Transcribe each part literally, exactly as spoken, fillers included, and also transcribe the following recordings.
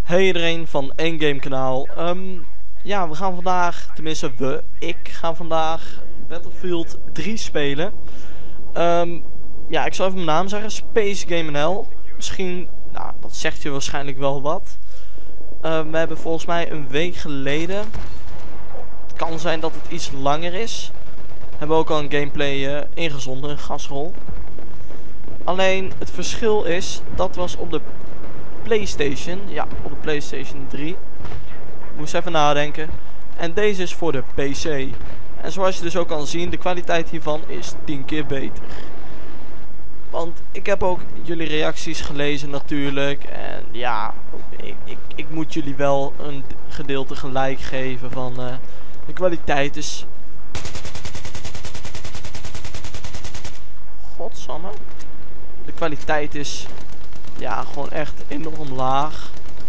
Hey iedereen van Endgame kanaal. Um, ja, we gaan vandaag, tenminste we, ik ga vandaag Battlefield drie spelen. Um, ja, ik zal even mijn naam zeggen, Space Game N L. Misschien, nou, dat zegt je waarschijnlijk wel wat. Uh, we hebben volgens mij een week geleden, het kan zijn dat het iets langer is, hebben we ook al een gameplay uh, ingezonden, een gastrol. Alleen het verschil is, dat was op de PlayStation, ja, op de PlayStation drie. Ik moest even nadenken. En deze is voor de P C. En zoals je dus ook kan zien, de kwaliteit hiervan is tien keer beter. Want ik heb ook jullie reacties gelezen natuurlijk. En ja, ik, ik, ik moet jullie wel een gedeelte gelijk geven van uh, de kwaliteit is... Godsamme. De kwaliteit is... ja, gewoon echt enorm laag.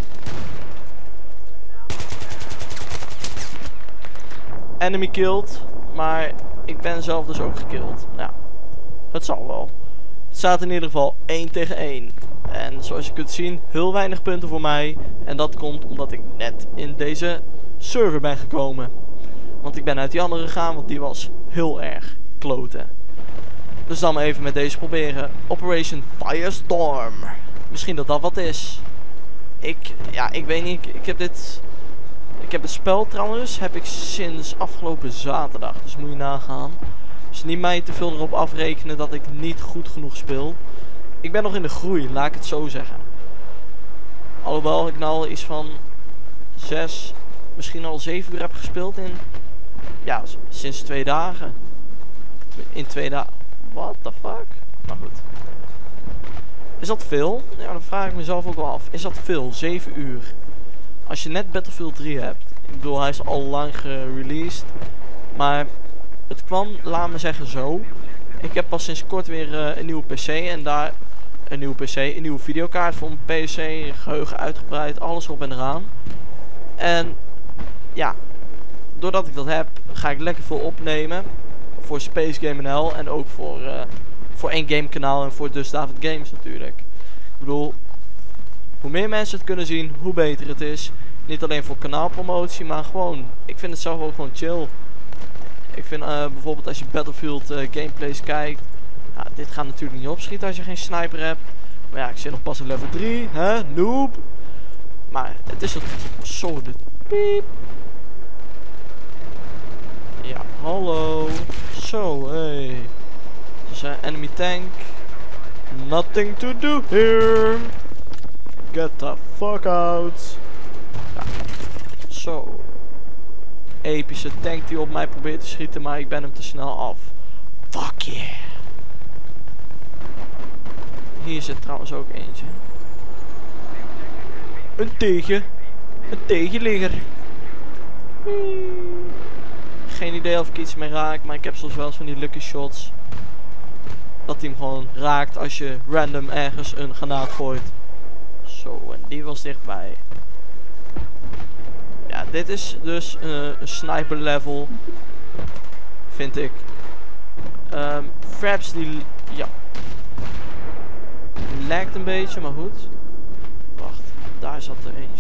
Enemy killed. Maar ik ben zelf dus ook gekilled. Ja, het zal wel. Het staat in ieder geval één tegen één. En zoals je kunt zien, heel weinig punten voor mij. En dat komt omdat ik net in deze server ben gekomen. Want ik ben uit die andere gegaan, want die was heel erg kloten. Dus dan maar even met deze proberen. Operation Firestorm. Misschien dat dat wat is. Ik, ja, ik weet niet. Ik, ik heb dit... Ik heb het spel trouwens, heb ik sinds afgelopen zaterdag. Dus moet je nagaan. Dus niet mij te veel erop afrekenen dat ik niet goed genoeg speel. Ik ben nog in de groei, laat ik het zo zeggen. Alhoewel ik nou al iets van zes, misschien al zeven uur heb gespeeld in... Ja, sinds twee dagen. In twee dagen. What the fuck? Maar goed. Is dat veel? Ja, dan vraag ik mezelf ook wel af. Is dat veel? zeven uur. Als je net Battlefield drie hebt. Ik bedoel, hij is al lang gereleased. Maar het kwam, laat me zeggen zo. Ik heb pas sinds kort weer uh, een nieuwe P C. En daar een nieuwe P C, een nieuwe videokaart voor mijn P C. Geheugen uitgebreid, alles erop en eraan. En ja, doordat ik dat heb, ga ik lekker veel opnemen. Voor Space Game N L en ook voor... Uh, Voor één game kanaal en voor Dus David Games natuurlijk. Ik bedoel, hoe meer mensen het kunnen zien, hoe beter het is. Niet alleen voor kanaalpromotie, maar gewoon, ik vind het zelf ook gewoon chill. Ik vind uh, bijvoorbeeld als je Battlefield uh, gameplays kijkt. Nou, dit gaat natuurlijk niet opschieten als je geen sniper hebt. Maar ja, ik zit nog pas in level drie, hè, noob. Maar het is zo de piep. Ja, hallo. Zo, hey. Uh, enemy tank. Nothing to do here. Get the fuck out. Ja. Zo. Epische tank die op mij probeert te schieten, maar ik ben hem te snel af. Fuck yeah. Hier zit trouwens ook eentje. Een tegen. Een tegenligger. Geen idee of ik iets mee raak, maar ik heb soms wel eens van die lucky shots. Dat hij hem gewoon raakt als je random ergens een granaat gooit. Zo, en die was dichtbij. Ja, dit is dus uh, een sniper level. Vind ik. Um, Fraps die... Ja. Lijkt een beetje, maar goed. Wacht, daar zat er eentje.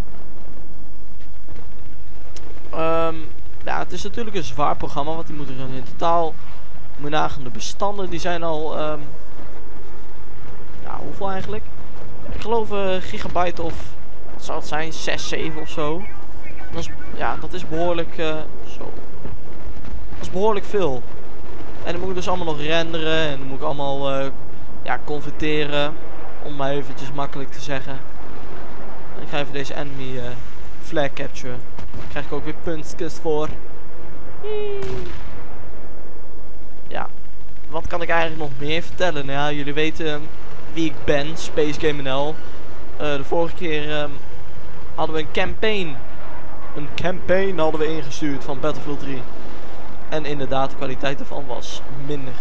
Um, ja, het is natuurlijk een zwaar programma, want die moet er in totaal... Moet je nagaan, de bestanden die zijn al, um, ja, hoeveel eigenlijk? Ik geloof uh, gigabyte of, wat zou het zijn, zes, zeven of zo. Dat is, ja, dat is behoorlijk, uh, zo. Dat is behoorlijk veel. En dan moet ik dus allemaal nog renderen en dan moet ik allemaal, uh, ja, converteren. Om maar eventjes makkelijk te zeggen. En ik ga even deze enemy uh, flag capture. Daar krijg ik ook weer puntjes voor. Ja, wat kan ik eigenlijk nog meer vertellen? Nou ja, jullie weten wie ik ben, Space Game N L. Uh, de vorige keer um, hadden we een campaign. Een campaign hadden we ingestuurd van Battlefield drie. En inderdaad, de kwaliteit ervan was minder.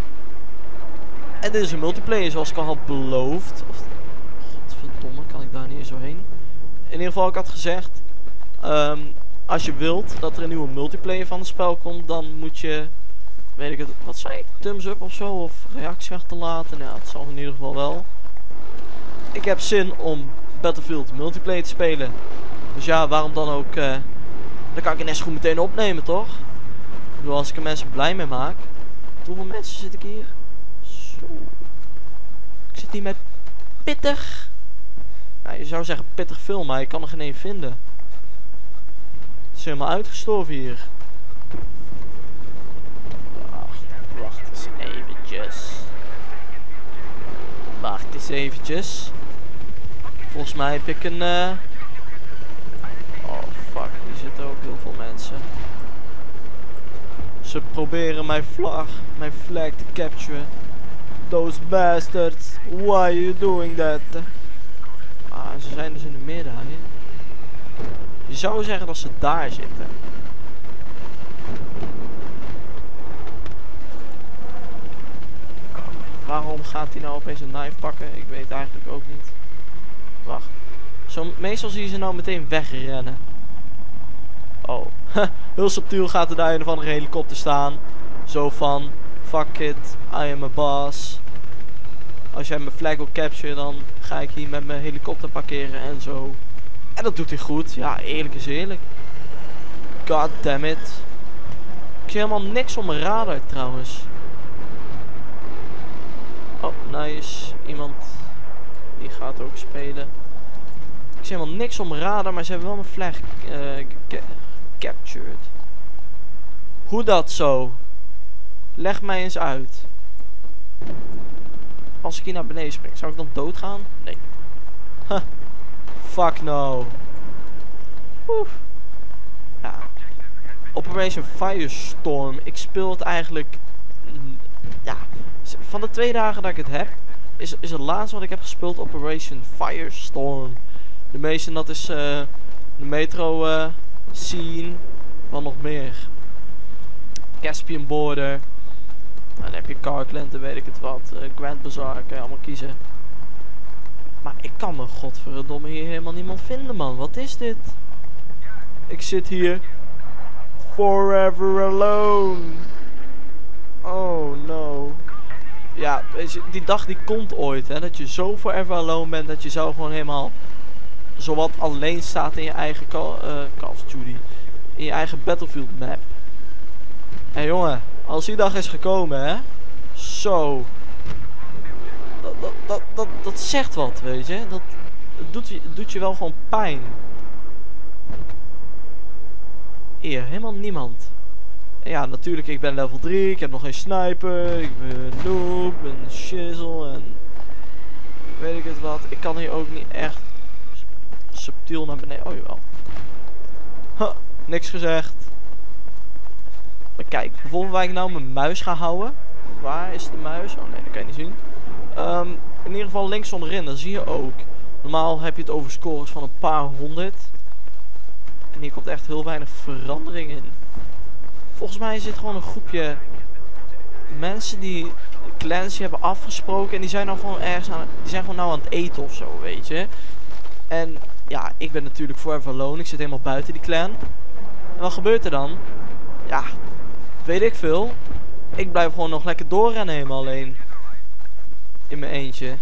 En dit is een multiplayer zoals ik al had beloofd. Of, godverdomme, kan ik daar niet zo heen? In ieder geval, ik had gezegd... Um, als je wilt dat er een nieuwe multiplayer van het spel komt, dan moet je... Weet ik het, wat zei ik? Thumbs up of zo, of reactie achterlaten. Nou, dat zal in ieder geval wel. Ik heb zin om Battlefield multiplayer te spelen. Dus ja, waarom dan ook... Uh, dan kan ik het net zo goed meteen opnemen, toch? Ik bedoel, als ik er mensen blij mee maak. Hoeveel mensen zit ik hier? Zo. Ik zit hier met pittig. Nou, je zou zeggen pittig veel, maar je kan er geen één vinden. Het is helemaal uitgestorven hier. Wacht, wacht eens eventjes. Wacht eens eventjes. Volgens mij heb ik een... Uh... Oh fuck, hier zitten ook heel veel mensen. Ze proberen mijn vlag, mijn flag te capturen. Those bastards, why are you doing that? Ah, ze zijn dus in de midden. Hè? Je zou zeggen dat ze daar zitten. Waarom gaat hij nou opeens een knife pakken? Ik weet eigenlijk ook niet. Wacht. Zo, meestal zie je ze nou meteen wegrennen. Oh. Heel subtiel gaat er daar een of andere helikopter staan. Zo van, fuck it, I am a boss. Als jij mijn flag wil capturen, dan ga ik hier met mijn helikopter parkeren en zo. En dat doet hij goed. Ja, eerlijk is eerlijk. God damn it. Ik zie helemaal niks op mijn radar trouwens. Oh, nice. Iemand die gaat ook spelen. Ik zie helemaal niks op mijn radar, maar ze hebben wel mijn flag uh, captured. Hoe dat zo? Leg mij eens uit. Als ik hier naar beneden spring, zou ik dan doodgaan? Nee. Huh. Fuck no. Oef. Ja. Operation Firestorm. Ik speel het eigenlijk... Ja. Van de twee dagen dat ik het heb, is, is het laatste wat ik heb gespeeld Operation Firestorm. De meeste, dat is uh, de metro uh, scene. Wat nog meer? Caspian Border. En dan heb je Carkland, dan weet ik het wat. Uh, Grand Bazaar, kan je allemaal kiezen. Maar ik kan me godverdomme hier helemaal niemand vinden, man. Wat is dit? Ik zit hier. Forever alone. Oh no. Ja, weet je, die dag die komt ooit, hè. Dat je zo forever alone bent, dat je zo gewoon helemaal... zowat alleen staat in je eigen Call, uh, Call of Duty. In je eigen Battlefield map. En jongen, als die dag is gekomen, hè. Zo. Dat, dat, dat, dat, dat zegt wat, weet je. Dat, dat doet, je, doet je wel gewoon pijn. Hier, helemaal niemand. En ja, natuurlijk, ik ben level drie. Ik heb nog geen sniper. Ik ben noob, ik ben shizzle en... weet ik het wat. Ik kan hier ook niet echt... subtiel naar beneden. Oh jawel. Huh, niks gezegd. Maar kijk, bijvoorbeeld waar ik nou mijn muis ga houden. Waar is de muis? Oh nee, dat kan je niet zien. Um, in ieder geval links onderin, dan zie je ook. Normaal heb je het over scores van een paar honderd. En hier komt echt heel weinig verandering in. Volgens mij is dit gewoon een groepje mensen die Clancy hebben afgesproken. En die zijn nou gewoon ergens aan, die zijn gewoon nou aan het eten of zo, weet je. En ja, ik ben natuurlijk forever alone. Ik zit helemaal buiten die clan. En wat gebeurt er dan? Ja, weet ik veel. Ik blijf gewoon nog lekker doorrennen helemaal alleen. In mijn eentje.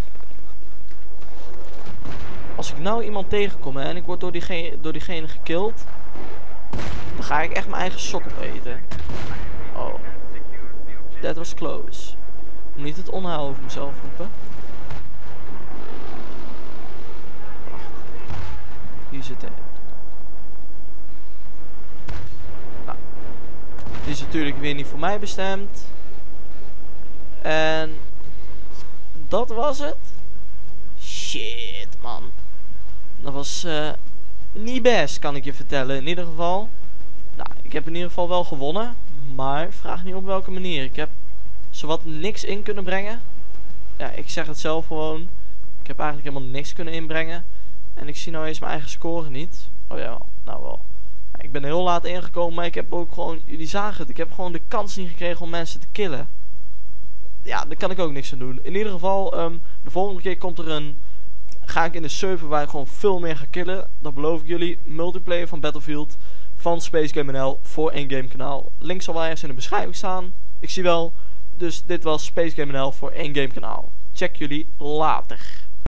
Als ik nou iemand tegenkom hè, en ik word door diegene, door diegene gekild. Dan ga ik echt mijn eigen sok opeten. Oh. That was close. Ik moet niet het onheil over mezelf roepen. Hier zit hij. Nou. Dit is natuurlijk weer niet voor mij bestemd. En... dat was het. Shit, man. Dat was uh, niet best, kan ik je vertellen. In ieder geval. Nou, ik heb in ieder geval wel gewonnen. Maar vraag niet op welke manier. Ik heb zowat niks in kunnen brengen. Ja, ik zeg het zelf gewoon. Ik heb eigenlijk helemaal niks kunnen inbrengen. En ik zie nou eens mijn eigen score niet. Oh ja, nou wel. Ja, ik ben heel laat ingekomen, maar ik heb ook gewoon... jullie zagen het, ik heb gewoon de kans niet gekregen om mensen te killen. Ja, daar kan ik ook niks aan doen. In ieder geval, um, de volgende keer komt er een... ga ik in de server waar ik gewoon veel meer ga killen. Dat beloof ik jullie. Multiplayer van Battlefield. Van Space Game N L voor één game kanaal. Link zal wel ergens in de beschrijving staan. Ik zie wel. Dus dit was Space Game N L voor één game kanaal. Check jullie later.